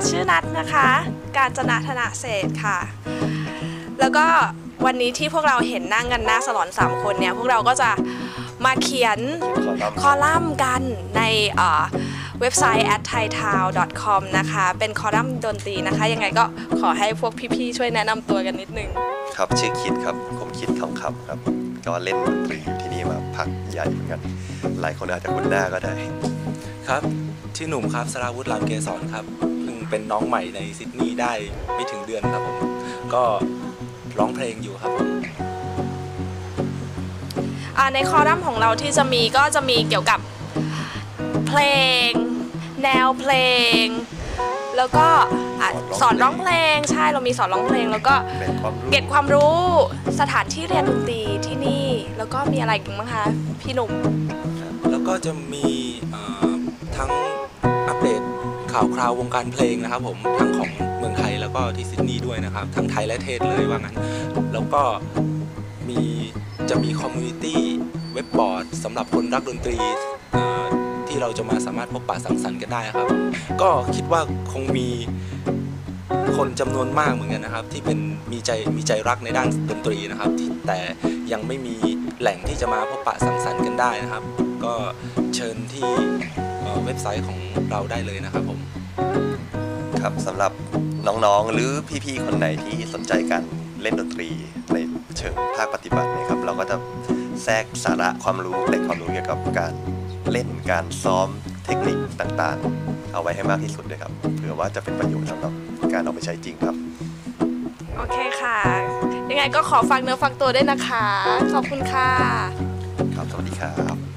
ชื่อนัทนะคะกาญจนาธนาเศรษฐ์ค่ะแล้วก็วันนี้ที่พวกเราเห็นนั่งกันหน้าสลอน3คนเนี่ยพวกเราก็จะมาเขียนคอลัมน์กันในเว็บไซต์ @thaitown.com นะคะเป็นคอลัมน์ดนตรีนะคะยังไงก็ขอให้พวกพี่ๆช่วยแนะนำตัวกันนิดนึงครับชื่อคิดครับผมคิดคำครับก็เล่นดนตรีอยู่ที่นี่มาพักใหญ่เหมือนกันหลายคนอาจจะคุ้นหน้าก็ได้ครับชื่อหนุ่มครับสราวุฒิ ลามเกษรครับเพิ่งเป็นน้องใหม่ในซิดนีย์ได้ไม่ถึงเดือนครับผมก็ร้องเพลงอยู่ครับในคอลัมน์ของเราที่จะมีก็จะมีเกี่ยวกับเพลงแนวเพลงแล้วก็สอนร้องเพลงใช่เรามีสอนร้องเพลงแล้วก็เก็บความรู้สถานที่เรียนดนตรีที่นี่แล้วก็มีอะไรอีกบ้างคะพี่หนุ่มแล้วก็จะมีทั้งอัปเดตข่าวคราววงการเพลงนะครับผมทั้งของเมืองไทยแล้วก็ที่ซิดนีย์ด้วยนะครับทั้งไทยและเทศเลยว่างั้นแล้วก็จะมีคอมมูนิตี้เว็บบอร์ดสำหรับคนรักดนตรีที่เราจะมาสามารถพบปะสังสรรค์กันได้ครับก็คิดว่าคงมีคนจำนวนมากเหมือนกันนะครับที่เป็นมีใจรักในด้านดนตรีนะครับแต่ยังไม่มีแหล่งที่จะมาพบปะสังสรรค์กันได้นะครับก็เชิญที่เว็บไซต์ของเราได้เลยนะครับผมครับสำหรับน้องๆหรือพี่ๆคนไหนที่สนใจการเล่นดนตรีในเชิงภาคปฏิบัตินะครับเราก็จะแทรกสาระความรู้เกี่ยวกับการเล่นการซ้อมเทคนิคต่างๆเอาไว้ให้มากที่สุดเลยครับเผื่อว่าจะเป็นประโยชน์สำหรับการเอาไปใช้จริงครับโอเคค่ะยังไงก็ขอฝากเนื้อฝากตัวด้วยนะคะขอบคุณค่ะครับสวัสดีครับ